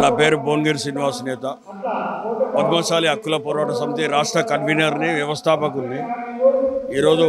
నా పేరు భువనగిరి శ్రీనివాస్ నేత. పద్మశాలి హక్కుల పోరాట సమితి రాష్ట్ర కన్వీనర్ని, వ్యవస్థాపకుల్ని. ఈరోజు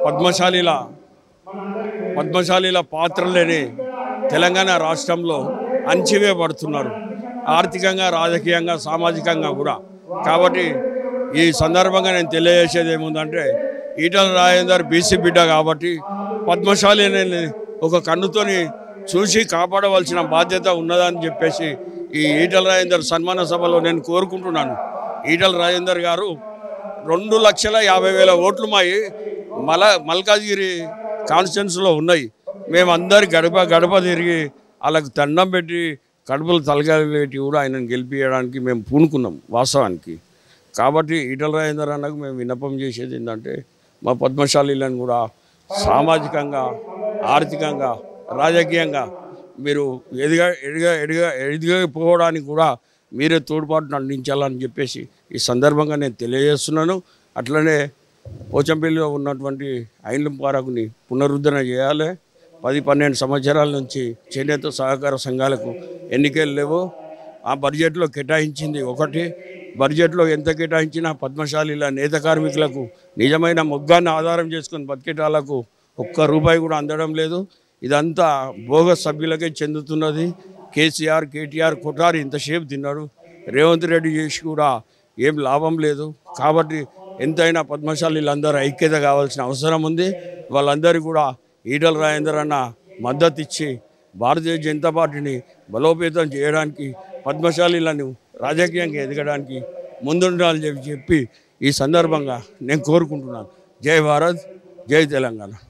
పద్మశాలీల పాత్రలేని తెలంగాణ రాష్ట్రంలో అణచివేయబడుతున్నారు, ఆర్థికంగా, రాజకీయంగా, సామాజికంగా కూడా. కాబట్టి ఈ సందర్భంగా నేను తెలియజేసేది ఏముందంటే, ఈటల రాజేందర్ బీసీ బిడ్డ కాబట్టి పద్మశాలిని ఒక కన్నుతోని చూసి కాపాడవలసిన బాధ్యత ఉన్నదని చెప్పేసి ఈ ఈటల రాజేందర్ సన్మాన సభలో నేను కోరుకుంటున్నాను. ఈటల రాజేందర్ గారు 2,50,000 ఓట్లు మల్కాజ్గిరి కాన్స్టిట్యున్సీలో ఉన్నాయి. మేమందరి గడప తిరిగి వాళ్ళకు దండం పెట్టి కడుపులు తలగాలి కూడా ఆయనను గెలిపించడానికి మేము పూనుకున్నాం వాస్తవానికి. కాబట్టి ఈటల రాజేందర్ అన్నకు మేము విన్నపం చేసేది ఏంటంటే, మా పద్మశాలీలను కూడా సామాజికంగా, ఆర్థికంగా, రాజకీయంగా మీరు ఎదిగిపోవడానికి కూడా మీరే తోడ్పాటును అందించాలని చెప్పేసి ఈ సందర్భంగా నేను తెలియజేస్తున్నాను. అట్లనే పోచంపల్లిలో ఉన్నటువంటి ఐన్లం పార్కుని పునరుద్ధరణ చేయాలి. 10-12 సంవత్సరాల నుంచి చేనేత సహకార సంఘాలకు ఎన్నికలు లేవు. ఆ బడ్జెట్లో కేటాయించింది ఒకటి. బడ్జెట్లో ఎంత కేటాయించినా పద్మశాలీల నేత కార్మికులకు, నిజమైన మొగ్గాన్ని ఆధారం చేసుకుని బతికేటాలకు ₹1 కూడా అందడం లేదు. ఇదంతా బోగస్ సభ్యులకే చెందుతున్నది. కేటీఆర్ కొట్టారు, ఇంతసేపు తిన్నాడు. రేవంత్ రెడ్డి చేసి కూడా ఏం లాభం లేదు. కాబట్టి ఎంతైనా పద్మశాలీలందరూ ఐక్యత కావాల్సిన అవసరం ఉంది. వాళ్ళందరూ కూడా ఈటల రాజేందర్ అన్న మద్దతు ఇచ్చి భారతీయ జనతా పార్టీని బలోపేతం చేయడానికి, పద్మశాలీలను రాజకీయంగా ఎదగడానికి ముందుండాలని చెప్పి ఈ సందర్భంగా నేను కోరుకుంటున్నాను. జై భారత్, జై తెలంగాణ.